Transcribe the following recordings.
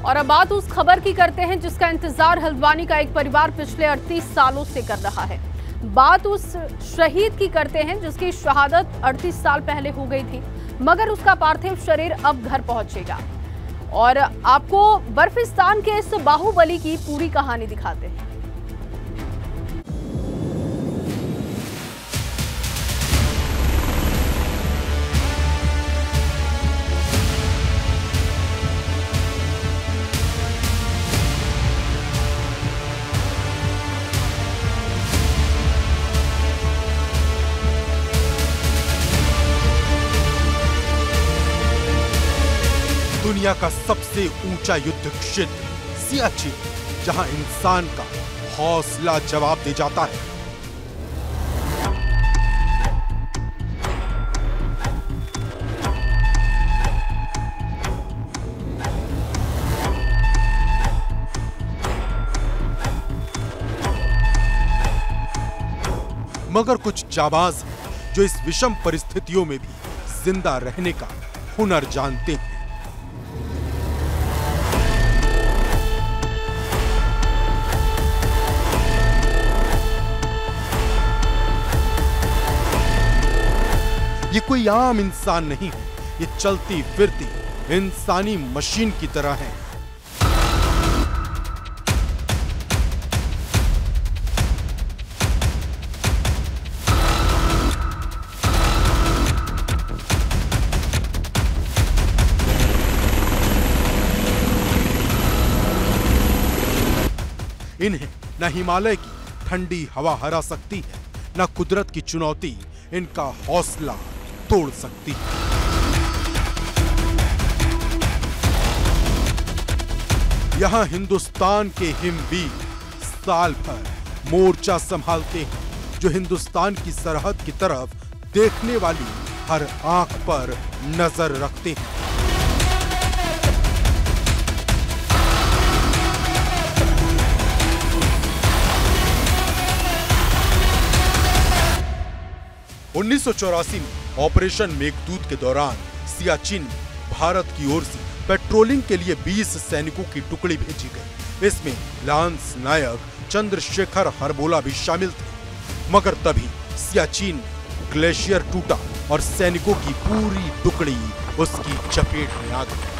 और अब बात उस खबर की करते हैं जिसका इंतजार हल्द्वानी का एक परिवार पिछले 38 सालों से कर रहा है। बात उस शहीद की करते हैं जिसकी शहादत 38 साल पहले हो गई थी, मगर उसका पार्थिव शरीर अब घर पहुंचेगा। और आपको बर्फिस्तान के इस बाहुबली की पूरी कहानी दिखाते हैं। दुनिया का सबसे ऊंचा युद्ध क्षेत्र सियाचिन, जहां इंसान का हौसला जवाब दे जाता है। मगर कुछ जाबाज हैं जो इस विषम परिस्थितियों में भी जिंदा रहने का हुनर जानते हैं। ये कोई आम इंसान नहीं है, ये चलती फिरती इंसानी मशीन की तरह है। इन्हें न हिमालय की ठंडी हवा हरा सकती है, न कुदरत की चुनौती इनका हौसला तोड़ सकती है। यहां हिंदुस्तान के हिमवीर साल भर मोर्चा संभालते हैं, जो हिंदुस्तान की सरहद की तरफ देखने वाली हर आंख पर नजर रखते हैं। उन्नीस 1984 में ऑपरेशन मेघदूत के दौरान सियाचिन में भारत की ओर से पेट्रोलिंग के लिए 20 सैनिकों की टुकड़ी भेजी गई। इसमें लांस नायक चंद्रशेखर हरबोला भी शामिल थे। मगर तभी सियाचिन ग्लेशियर टूटा और सैनिकों की पूरी टुकड़ी उसकी चपेट में आ गई।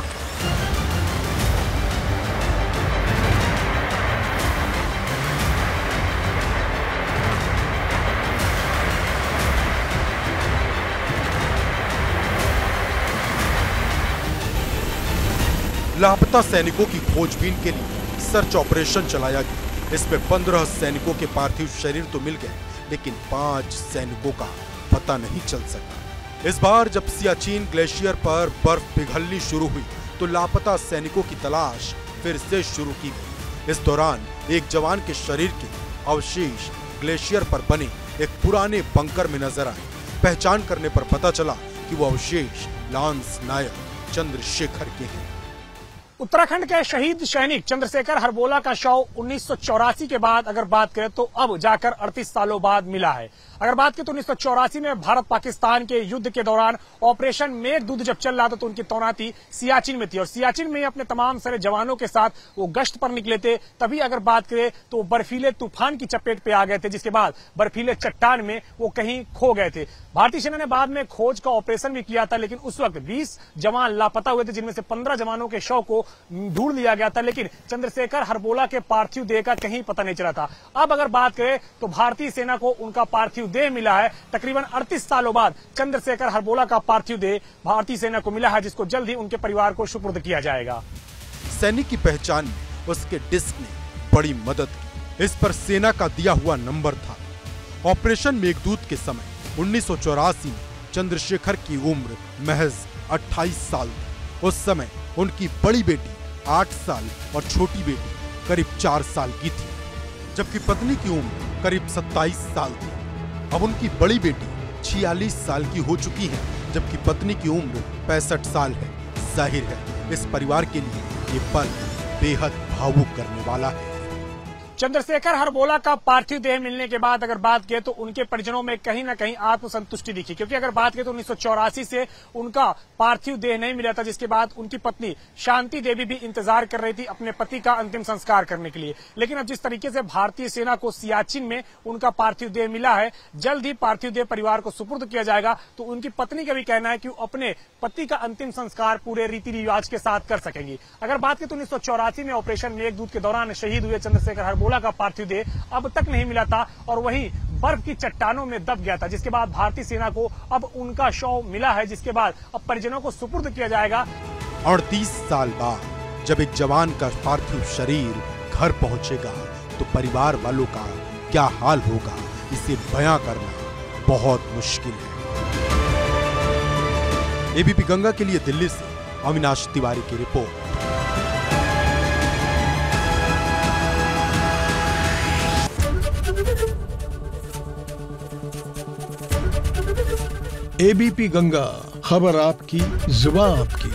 लापता सैनिकों की खोजबीन के लिए सर्च ऑपरेशन चलाया गया। इसमें 15 सैनिकों के पार्थिव शरीर तो मिल गए, लेकिन 5 सैनिकों का पता नहीं चल सका। इस बार जब सियाचिन ग्लेशियर पर बर्फ पिघलनी शुरू हुई तो लापता सैनिकों की तलाश फिर से शुरू की गई। इस दौरान एक जवान के शरीर के अवशेष ग्लेशियर पर बने एक पुराने बंकर में नजर आए। पहचान करने पर पता चला कि वो अवशेष लांस नायक चंद्रशेखर के हैं। उत्तराखंड के शहीद सैनिक चंद्रशेखर हरबोला का शव 1984 के बाद अगर बात करें तो अब जाकर 38 सालों बाद मिला है। अगर बात करें तो 1984 में भारत पाकिस्तान के युद्ध के दौरान ऑपरेशन मेघदूत जब चल रहा था तो उनकी तैनाती सियाचिन में थी और सियाचिन में अपने तमाम सारे जवानों के साथ वो गश्त पर निकले थे। तभी अगर बात करें तो बर्फीले तूफान की चपेट पे आ गए थे, जिसके बाद बर्फीले चट्टान में वो कहीं खो गए थे। भारतीय सेना ने बाद में खोज का ऑपरेशन भी किया था, लेकिन उस वक्त 20 जवान लापता हुए थे, जिनमें से 15 जवानों के शव को ढूंढ लिया गया था, लेकिन चंद्रशेखर हरबोला के पार्थिव देह का कहीं पता नहीं चला था। अब अगर बात करें तो भारतीय सेना को उनका पार्थिव देह मिला है। तकरीबन 38 सालों बाद चंद्रशेखर हरबोला का पार्थिव देह भारतीय सेना को मिला है, जिसको जल्द ही उनके परिवार को सुपुर्द किया जाएगा। सैनिक की पहचान में उसके डिस्क ने बड़ी मदद की। इस पर सेना का दिया हुआ नंबर था। ऑपरेशन मेघदूत के समय 1984 में चंद्रशेखर की उम्र महज 28 साल थी। उस समय उनकी बड़ी बेटी 8 साल और छोटी बेटी करीब 4 साल की थी, जबकि पत्नी की उम्र करीब 27 साल थी। अब उनकी बड़ी बेटी 46 साल की हो चुकी है, जबकि पत्नी की उम्र 65 साल है। जाहिर है इस परिवार के लिए ये पल बेहद भावुक करने वाला है। चंद्रशेखर हरबोला का पार्थिव देह मिलने के बाद अगर बात करें तो उनके परिजनों में कहीं ना कहीं आत्मसंतुष्टि दिखी, क्योंकि अगर बात करें तो 1984 से उनका पार्थिव देह नहीं मिला था, जिसके बाद उनकी पत्नी शांति देवी भी इंतजार कर रही थी अपने पति का अंतिम संस्कार करने के लिए। लेकिन अब जिस तरीके से भारतीय सेना को सियाचिन में उनका पार्थिव देह मिला है, जल्द ही पार्थिव देह परिवार को सुपुर्द किया जाएगा, तो उनकी पत्नी का भी कहना है कि वो अपने पति का अंतिम संस्कार पूरे रीति रिवाज के साथ कर सकेंगी। अगर बात करें तो 1984 में ऑपरेशन मेघदूत के दौरान शहीद हुए चंद्रशेखर हरबोला का पार्थिव देह अब तक नहीं मिला था और वहीं बर्फ की चट्टानों में दब गया था, जिसके बाद भारतीय सेना को अब उनका शव मिला है, जिसके बाद अब परिजनों को सुपुर्द किया जाएगा। 38 साल बाद जब एक जवान का पार्थिव शरीर घर पहुंचेगा तो परिवार वालों का क्या हाल होगा, इसे बयां करना बहुत मुश्किल है। एबीपी गंगा के लिए दिल्ली से अविनाश तिवारी की रिपोर्ट। एबीपी गंगा, खबर आपकी, जुबान आपकी।